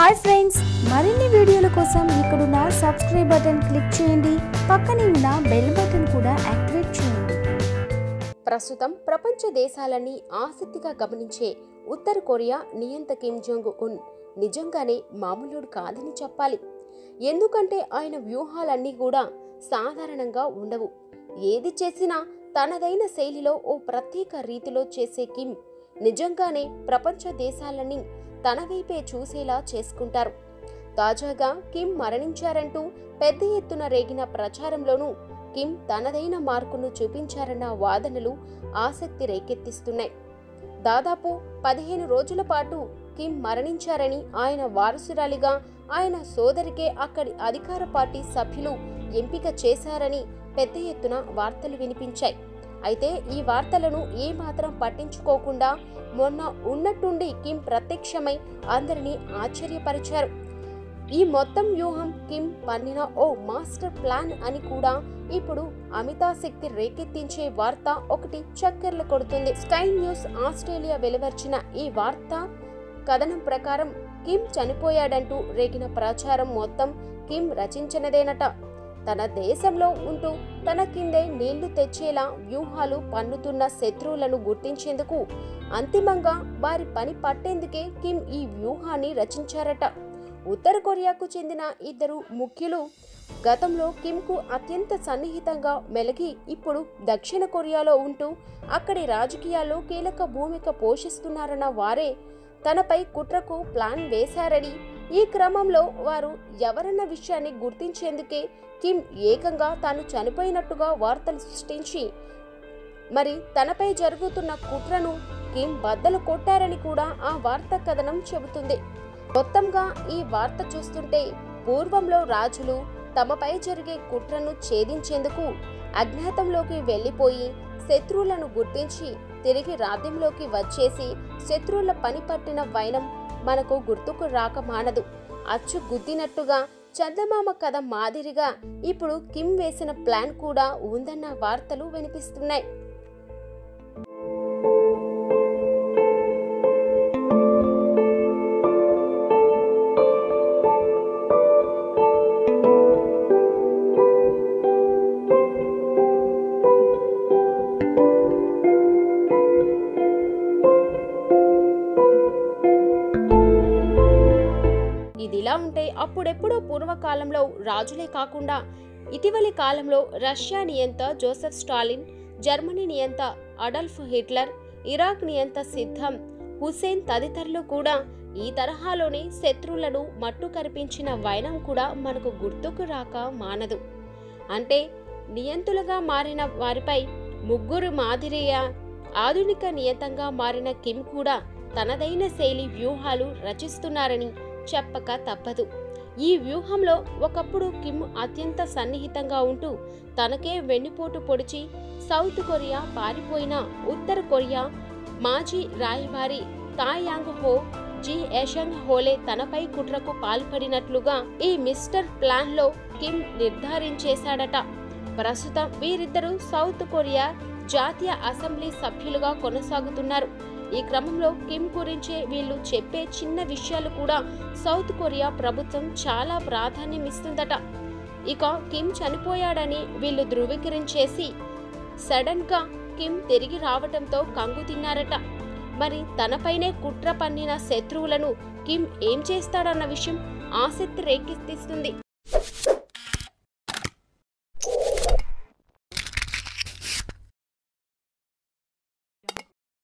Hi friends, మరిన్ని వీడియోల కోసం ఇక్కడున్న సబ్స్క్రైబ్ బటన్ క్లిక్ చేయండి. పక్కనే ఉన్న బెల్ బటన్ కూడా యాక్టివేట్ చేయండి. ప్రస్తుతం ప్రపంచ దేశాలన్నీ ఆసక్తిగా గమనించే ఉత్తర కొరియా నియంత కిమ్ జోంగ్ ఉన్ నిజంగానే మామూలుడు కాదని చెప్పాలి. ఎందుకంటే ఆయన వ్యూహాలన్నీ కూడా సాధారణంగా ఉండవు. ఏది చేసినా తనదైన శైలిలో ఓ ప్రత్యేక రీతిలో చేసే కిమ్ నిజంగానే ప్రపంచ దేశాలన్నీ తన వైపే చూసేలా చేసుకుంటారు. తాజాగా కిమ్ మరణించారంటూ పెద్ద ఎత్తున రేగిన ప్రచారంలోనూ కిమ్ తనదైన మార్కును చూపించారన్న వాదనలు ఆసక్తి రేకెత్తిస్తున్నాయి. దాదాపు 15 రోజుల పాటు కిమ్ మరణించారని, ఆయన వారసురాలిగా ఆయన సోదరికే అక్కడి అధికార పార్టీ సభ్యులు ఎంపిక చేశారని పెద్ద ఎత్తున వార్తలు వినిపించాయి. అయితే ఈ వార్తలను ఏమాత్రం పట్టించుకోకుండా మొన్న ఉన్నట్టుండి కిమ్ ప్రత్యక్షమై అందరినీ ఆశ్చర్యపరిచారు. ఈ మొత్తం వ్యూహం కిమ్ పన్నిన ఓ మాస్టర్ ప్లాన్ అని కూడా ఇప్పుడు అమితాశక్తి రేకెత్తించే వార్త ఒకటి చక్కర్లు కొడుతుంది. స్కై న్యూస్ ఆస్ట్రేలియా వెలువరించిన ఈ వార్త కథనం ప్రకారం కిమ్ చనిపోయాడంటూ రేగిన ప్రచారం మొత్తం కిమ్ రచించినదేనట. తన దేశంలో ఉంటూ తన కిందే నీళ్లు తెచ్చేలా వ్యూహాలు పన్నుతున్న శత్రువులను గుర్తించేందుకు, అంతిమంగా వారి పని పట్టేందుకే కిమ్ ఈ వ్యూహాన్ని రచించారట. ఉత్తర కొరియాకు చెందిన ఇద్దరు ముఖ్యులు గతంలో కిమ్కు అత్యంత సన్నిహితంగా మెలిగి ఇప్పుడు దక్షిణ కొరియాలో ఉంటూ అక్కడి రాజకీయాల్లో కీలక భూమిక పోషిస్తున్నారన్న వారే తనపై కుట్రకు ప్లాన్ వేశారని, ఈ క్రమంలో వారు ఎవరన్న విషయాన్ని గుర్తించేందుకే కిమ్ ఏకంగా తాను చనిపోయినట్టుగా వార్తలు సృష్టించి మరి తనపై జరుగుతున్న కుట్రను కిమ్ బద్దలు కొట్టారని కూడా ఆ వార్తా కథనం చెబుతుంది. మొత్తంగా ఈ వార్త చూస్తుంటే పూర్వంలో రాజులు తమపై జరిగే కుట్రను ఛేదించేందుకు అజ్ఞాతంలోకి వెళ్లిపోయి శత్రువులను గుర్తించి తిరిగి రాజ్యంలోకి వచ్చేసి శత్రువుల పని పట్టిన వైనం మనకు గుర్తుకు రాక మానదు. అచ్చు గుద్దినట్టుగా చందమామ కథ మాదిరిగా ఇప్పుడు కిమ్ వేసిన ప్లాన్ కూడా ఉందన్న వార్తలు వినిపిస్తున్నాయి. ఇదిలా ఉంటే అప్పుడెప్పుడో పూర్వకాలంలో రాజులే కాకుండా ఇటీవలి కాలంలో రష్యా నియంత జోసెఫ్ స్టాలిన్, జర్మనీ నియంత అడల్ఫ్ హిట్లర్, ఇరాక్ నియంత సిద్దాం హుసేన్ తదితరులు కూడా ఈ తరహాలోనే శత్రువులను మట్టు కరిపించిన వైనం కూడా మనకు గుర్తుకు రాక మానదు. అంటే నియంతులుగా మారిన వారిపై ముగ్గురు మాదిరిగా ఆధునిక నియంతంగా మారిన కిమ్ కూడా తనదైన శైలి వ్యూహాలు రచిస్తున్నారని చెప్పక తప్పదు. ఈ వ్యూహంలో ఒకప్పుడు కిమ్ అత్యంత సన్నిహితంగా ఉంటూ తనకే వెన్నుపోటు పొడిచి సౌత్ కొరియా పారిపోయిన ఉత్తర కొరియా మాజీ రాయబారి తాయాంగ్ హో జీ ఎషంగ్ హోలే తనపై కుట్రకు పాల్పడినట్లుగా ఈ మిస్టర్ ప్లాన్ లో కిమ్ నిర్ధారించేశాడట. ప్రస్తుతం వీరిద్దరూ సౌత్ కొరియా జాతీయ అసెంబ్లీ సభ్యులుగా కొనసాగుతున్నారు. ఈ క్రమంలో కిమ్ గురించే వీళ్ళు చెప్పే చిన్న విషయాలు కూడా సౌత్ కొరియా ప్రభుత్వం చాలా ప్రాధాన్యం ఇస్తుందట. ఇక కిమ్ చనిపోయాడని వీళ్ళు ధృవీకరించేసి సడన్ గా కిమ్ తిరిగి రావటంతో కంగు తిన్నారట. మరి తనపైనే కుట్ర పన్నిన శత్రువులను కిమ్ ఏం చేస్తాడన్న విషయం ఆసక్తి రేకెత్తిస్తుంది.